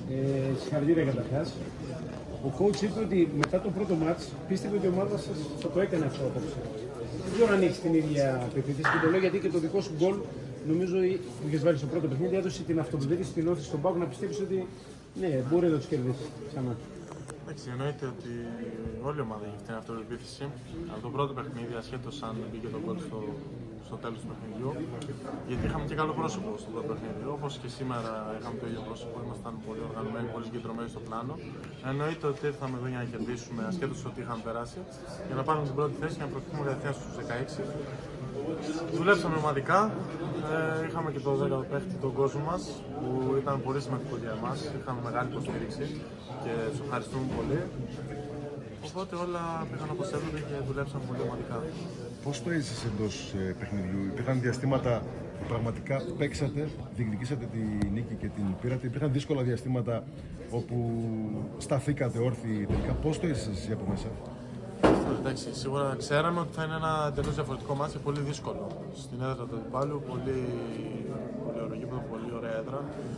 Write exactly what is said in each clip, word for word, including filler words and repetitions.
Ε, συγχαρητήρια καταρχάς. Ο coach είπε ότι μετά το πρώτο μάτς πίστευε ότι η ομάδα σας θα το έκανε αυτό απόψε. Δεν ξέρω αν έχεις την ίδια πεποίθηση και το λέω γιατί και το δικό σου γκολ νομίζω που είχες βάλει στο πρώτο παιχνίδι έδωσε την αυτοπεποίθηση στην όθηση στον Πάοκ να πιστεύεις ότι ναι, μπορεί να τους κερδίσει ξανά. Εντάξει, εννοείται ότι όλη η ομάδα έχει την αυτοπεποίθηση. Από το πρώτο παιχνίδι, ασχέτως αν μπήκε το γκολ στο, στο τέλος του παιχνιδιού, γιατί είχαμε και καλό πρόσωπο στο πρώτο παιχνίδι. Όπως και σήμερα είχαμε το ίδιο πρόσωπο, ήμασταν πολύ οργανωμένοι, πολύ συγκεντρωμένοι στο πλάνο. Εννοείται ότι ήρθαμε εδώ για να κερδίσουμε, ασχέτως ότι είχαμε περάσει, για να πάρουμε την πρώτη θέση και να προκριθούμε κατευθείαν στους δεκαέξι. Δουλέψαμε ομαδικά, ε, είχαμε και το δέκατο παίχτη τον κόσμο μας που ήταν πολύ σημαντικό για εμάς, είχαμε μεγάλη υποστήριξη και τους ευχαριστούμε πολύ. Οπότε όλα πήγαν όπως έπρεπε και δουλέψαμε πολύ ομαδικά. Πώς το έζησες εντός ε, παιχνιδιού, υπήρχαν διαστήματα που πραγματικά παίξατε, διεκδικήσατε τη νίκη και την πήρατε, υπήρχαν δύσκολα διαστήματα όπου σταθήκατε όρθιοι τελικά, πώς το έζησες εσύ από μέσα? Εντάξει, σίγουρα ξέραμε ότι θα είναι ένα εντελώς διαφορετικό μάτσο, πολύ δύσκολο. Στην έδρα του αντιπάλου, πολύ, πολύ ωραίο γήπεδο, πολύ ωραία έδρα.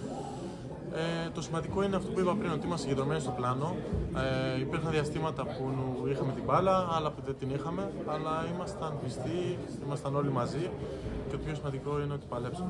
Ε, το σημαντικό είναι αυτό που είπα πριν, ότι είμαστε συγκεντρωμένοι στο πλάνο. Ε, υπήρχαν διαστήματα που είχαμε την μπάλα, άλλα που δεν την είχαμε, αλλά ήμασταν πιστοί, ήμασταν όλοι μαζί και το πιο σημαντικό είναι ότι παλέψαμε.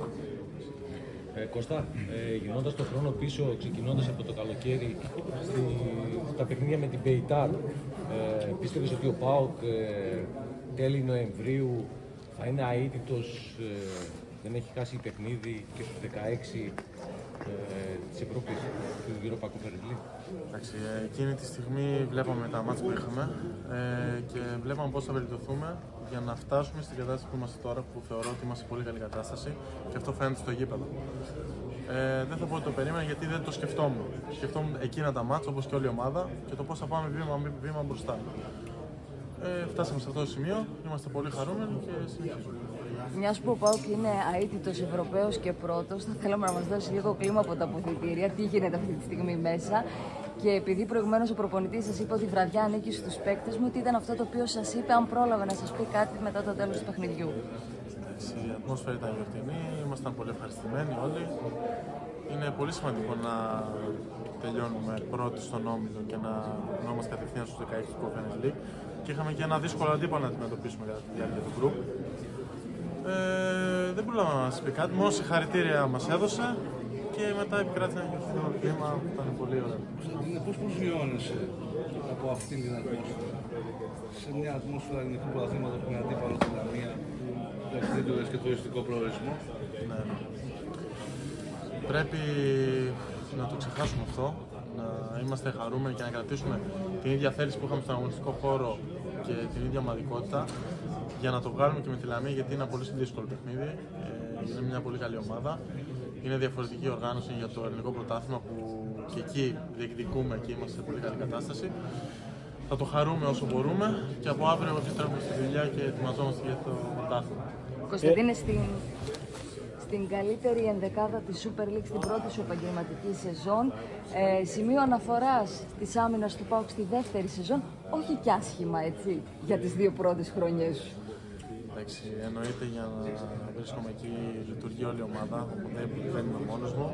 Ε, Κώστα, ε, γυρνώντας το χρόνο πίσω, ξεκινώντας από το καλοκαίρι στη, στα παιχνίδια με την Μπεϊτάρ, ε, πίστευες ότι ο ΠΑΟΚ ε, τέλη Νοεμβρίου θα είναι αίτητος, ε, δεν έχει χάσει παιχνίδι και στους δεκαέξι ε, της Ευρώπης του Europa Conference League? Εντάξει, εκείνη τη στιγμή βλέπαμε τα μάτς που είχαμε ε, και βλέπαμε πώς θα βελτιωθούμε για να φτάσουμε στην κατάσταση που είμαστε τώρα, που θεωρώ ότι είμαστε σε πολύ καλή κατάσταση και αυτό φαίνεται στο γήπεδο. Ε, δεν θα πω ότι το περίμενα γιατί δεν το σκεφτόμουν. Σκεφτόμουν εκείνα τα μάτς όπως και όλη η ομάδα και το πώς θα πάμε βήμα, βήμα μπροστά. Ε, φτάσαμε σε αυτό το σημείο, είμαστε πολύ χαρούμενοι και συνεχίζουμε. Μιας που ο ΠΑΟΚ είναι αίτητος Ευρωπαίος και πρώτος, θα θέλαμε να μας δώσει λίγο κλίμα από τα αποδυτήρια, τι γίνεται αυτή τη στιγμή μέσα. Και επειδή προηγουμένως ο προπονητής σας είπε ότι η βραδιά ανήκει στους παίκτες μου, τι ήταν αυτό το οποίο σας είπε, αν πρόλαβε να σας πει κάτι μετά το τέλος του παιχνιδιού? Η ατμόσφαιρα ήταν γιορτινή, ήμασταν πολύ ευχαριστημένοι όλοι. Είναι πολύ σημαντικό να τελειώνουμε πρώτοι στον όμιλο και να είμαστε κατευθείαν στους δεκαέξι του Conference League. Και είχαμε και ένα δύσκολο αντίπαλο να αντιμετωπίσουμε κατά τη διάρκεια του group. Ε, δεν πρόλαβα να σας πει κάτι, μόνο συγχαρητήρια μας έδωσε και μετά επικράτησε ένα γιορτινό κλίμα που ήταν πολύ ωραίο. Πώς προσβιώνεσαι από αυτήν την ατμόσφαιρα, σε μια ατμόσφαιρα ελληνικού πρωταθλήματος που είναι αντίπαλο στην Λαμία, που δεν του και τουριστικό προορισμό? Ναι, ναι. Πρέπει να το ξεχάσουμε αυτό, να είμαστε χαρούμενοι και να κρατήσουμε την ίδια θέληση που είχαμε στον αγωνιστικό χώρο και την ίδια ομαδικότητα για να το βγάλουμε και με τη Λαμία, γιατί είναι ένα πολύ δύσκολο παιχνίδι. Ε, είναι μια πολύ καλή ομάδα. Είναι διαφορετική οργάνωση για το ελληνικό πρωτάθλημα που και εκεί διεκδικούμε και είμαστε σε πολύ καλή κατάσταση. Θα το χαρούμε όσο μπορούμε και από αύριο επιστρέφουμε στη δουλειά και ετοιμαζόμαστε για το πρωτάθλημα. Κωνσταντίνε, στην, στην καλύτερη ενδεκάδα της Super League στην πρώτη σου επαγγελματική σεζόν, ε, σημείο αναφοράς της άμυνας του ΠΑΟΚ στη δεύτερη σεζόν, όχι κι άσχημα έτσι, για τις δύο πρώτες χρονιές σου. Εντάξει, εννοείται για να βρίσκομαι εκεί λειτουργεί όλη η ομάδα, οπότε δεν είμαι μόνος μου.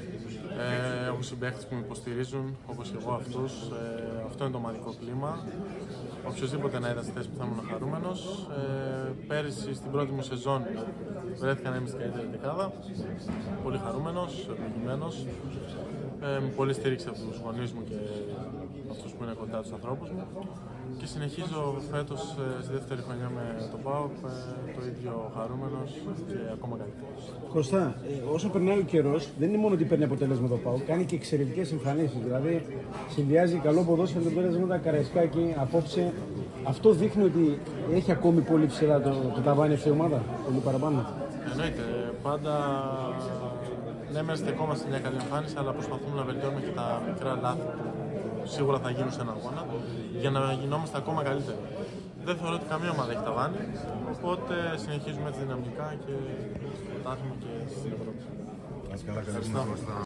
Ε, έχω συμπαίκτες που με υποστηρίζουν, όπως και εγώ αυτούς. Ε, αυτό είναι το ομαδικό κλίμα. Οποιοςδήποτε να ήταν στη θέση που θα ήμουν χαρούμενος. Ε, πέρυσι στην πρώτη μου σεζόν βρέθηκα να είμαι στην καλύτερη δεκάδα. Πολύ χαρούμενος, ευλογημένος. Ε, με πολύ στήριξη από τους γονείς μου και αυτούς που είναι κοντά τους ανθρώπους μου. Και συνεχίζω φέτος στη δεύτερη χρονιά με τον ΠΑΟΚ το ίδιο χαρούμενος και ακόμα καλύτερος. Κωστά, ε, όσο περνάει ο καιρός, δεν είναι μόνο ότι παίρνει αποτέλεσμα το ΠΑΟΚ, κάνει και εξαιρετικές εμφανίσεις. Δηλαδή, συνδυάζει καλό ποδόσφαιρο με το πέρασμα τα Καραϊσκάκη απόψε. Αυτό δείχνει ότι έχει ακόμη πολύ ψηλά το, το ταβάνι αυτή η ομάδα, πολύ παραπάνω. Εννοείται. Πάντα ναι, μεν στεκόμαστε σε μια καλή εμφάνιση, αλλά προσπαθούμε να βελτιώνουμε και τα μικρά λάθη που σίγουρα θα γίνουν σε έναν αγώνα για να γινόμαστε ακόμα καλύτεροι. Δεν θεωρώ ότι καμία ομάδα έχει ταβάνι, οπότε συνεχίζουμε έτσι δυναμικά και στο πρωτάθλημα και στην Ευρώπη. Ευχαριστώ.